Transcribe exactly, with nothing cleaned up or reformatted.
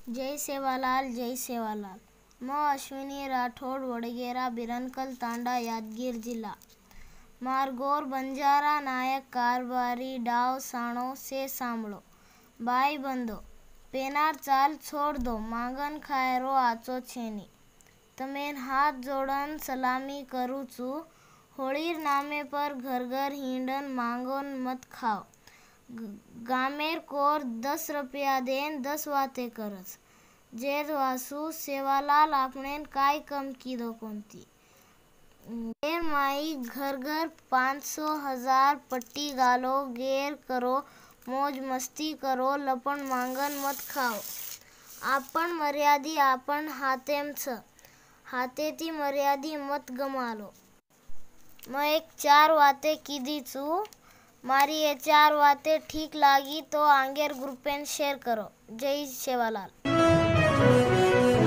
जय सेवालाल जय सेवालाल। मैं अश्विनी राठौड़, वडगेरा, बिरनकल तांडा, यादगीर जिला। मारगोर बंजारा नायक कारबारी डाव साणो से सांभळो। भाई बंधो, पेनार चाल छोड़ दो, मांगन खायरो आचो छेनी। तमेन हाथ जोड़न सलामी करूँ छू। होळीर नामे पर घर घर हिंडन मांगोन मत खाओ। गामेर कोर दस रुपया देन दस वाते करस। जेर वासु सेवालाल आपणेन काय कम कीधो कोणती। गेर माई घर घर पाँच सौ हजार पट्टी गालो, गेर करो, मौज मस्ती करो, लपण मांगन मत खाओ। आपण मर्यादी आपण हातेम छ, हातेती मर्यादी मत गमालो। मैं एक चार वाते कीधी छू। मारी ये चार वाते ठीक लागी तो आंगेर ग्रुपेन शेयर करो। जय सेवालाल।